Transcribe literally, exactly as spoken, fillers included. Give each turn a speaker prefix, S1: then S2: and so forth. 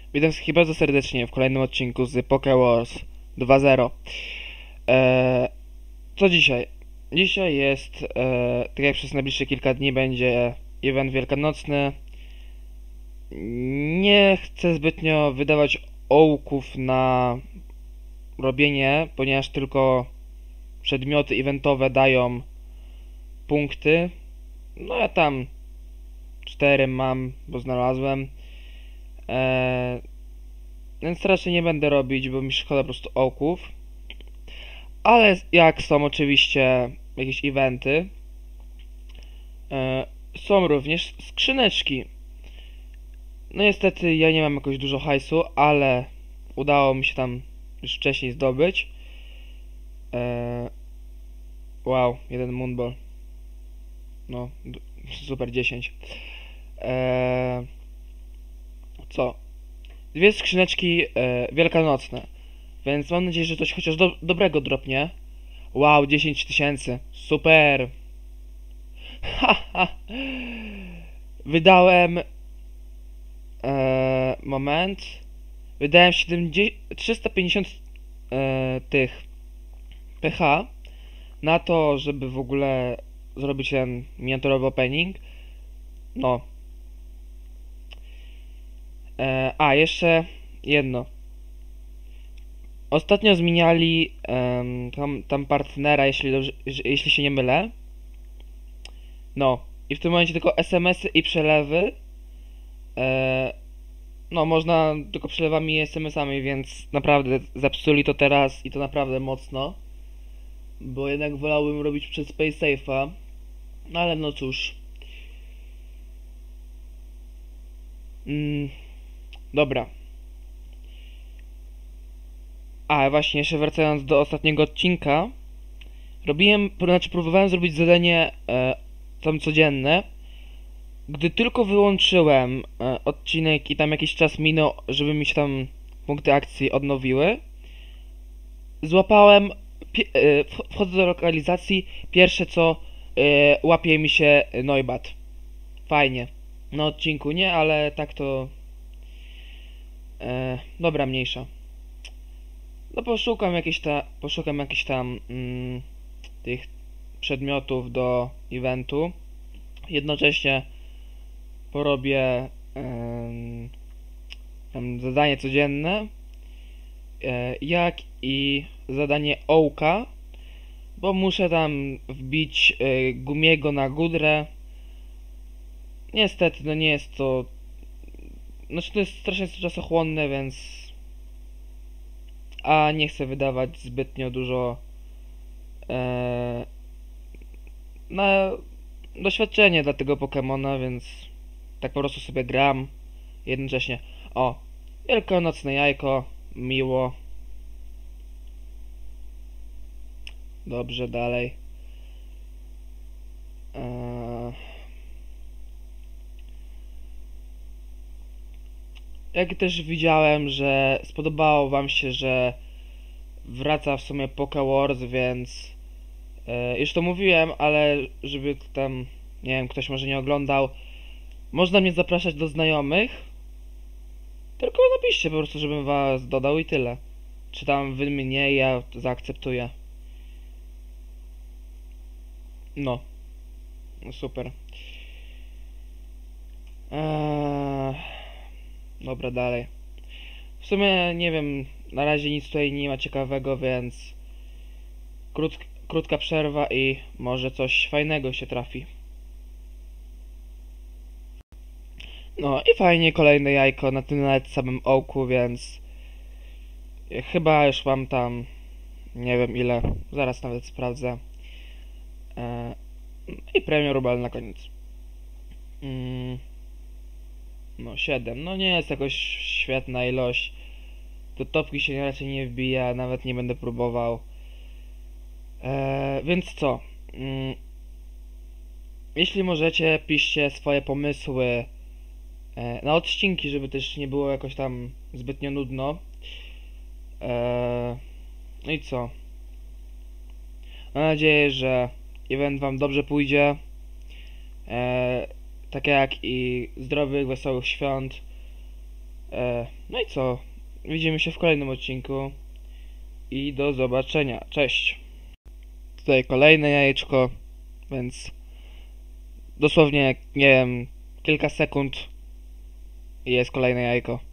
S1: Witam wszystkich bardzo serdecznie w kolejnym odcinku z Poké Wars dwa zero. Eee, co dzisiaj? Dzisiaj jest, e, tak jak przez najbliższe kilka dni będzie event wielkanocny. Nie chcę zbytnio wydawać ołków na robienie, ponieważ tylko przedmioty eventowe dają punkty. No ja tam cztery mam, bo znalazłem. Eee, Więc raczej nie będę robić, bo mi szkoda po prostu ołków. Ale jak są oczywiście jakieś eventy, e, są również skrzyneczki. No niestety ja nie mam jakoś dużo hajsu, ale udało mi się tam już wcześniej zdobyć. E, wow, jeden moonball. No, super dziesięć. E, co? Dwie skrzyneczki e, wielkanocne. Więc mam nadzieję, że coś chociaż do, dobrego dropnie. Wow, dziesięć tysięcy. Super. Haha. Wydałem... E, moment. Wydałem siedemdziesiąt, trzysta pięćdziesiąt e, tych P H na to, żeby w ogóle zrobić ten miniaturowy opening. No. E, a, jeszcze jedno. Ostatnio zmieniali um, tam, tam partnera, jeśli, dobrze, jeśli się nie mylę. No. I w tym momencie tylko S M S-y i przelewy. E, no, można tylko przelewami i S M S-ami, więc naprawdę zepsuli to teraz i to naprawdę mocno. Bo jednak wolałbym robić przez PaySafe'a. No ale no cóż. Mm, dobra. A właśnie, jeszcze wracając do ostatniego odcinka. Robiłem, znaczy próbowałem zrobić zadanie e, tam codzienne. Gdy tylko wyłączyłem e, odcinek i tam jakiś czas minął, żeby mi się tam punkty akcji odnowiły, złapałem, e, wchodzę do lokalizacji, pierwsze co e, łapie mi się Noibat. Fajnie. Na odcinku nie, ale tak to... E, dobra, mniejsza. No poszukam jakieś ta, poszukam jakichś tam mm, tych przedmiotów do eventu. Jednocześnie porobię em, tam zadanie codzienne, e, jak i zadanie ołka, bo muszę tam wbić e, Gumiego na Gudrę. Niestety, no nie jest to... Znaczy to jest strasznie czasochłonne, więc... A nie chcę wydawać zbytnio dużo e, na doświadczenie dla tego Pokemona, więc tak po prostu sobie gram jednocześnie. O, wielkanocne jajko, miło. Dobrze, dalej. Eee... Jak też widziałem, że spodobało wam się, że wraca w sumie Poké Wars, więc e, już to mówiłem, ale żeby tam, nie wiem, ktoś może nie oglądał, można mnie zapraszać do znajomych, tylko napiszcie po prostu, żebym was dodał i tyle. Czy tam wy mnie, ja to zaakceptuję. No, no super. Eee, dobra, dalej. W sumie nie wiem, na razie nic tutaj nie ma ciekawego, więc krót, krótka przerwa i może coś fajnego się trafi. No i fajnie, kolejne jajko na tym nawet samym ołku, więc chyba już mam tam nie wiem ile, zaraz nawet sprawdzę. Eee, I premium rubel na koniec. Mm, no siedem, no nie jest jakoś świetna ilość. Do topki się raczej nie wbija, nawet nie będę próbował. Eee, więc co? Mm, jeśli możecie, piszcie swoje pomysły e, na odcinki, żeby też nie było jakoś tam zbytnio nudno. Eee, no i co? Mam nadzieję, że event wam dobrze pójdzie. Eee, tak jak i zdrowych, wesołych świąt. E, no i co? Widzimy się w kolejnym odcinku i do zobaczenia. Cześć! Tutaj kolejne jajeczko, więc dosłownie, nie wiem, kilka sekund i jest kolejne jajko.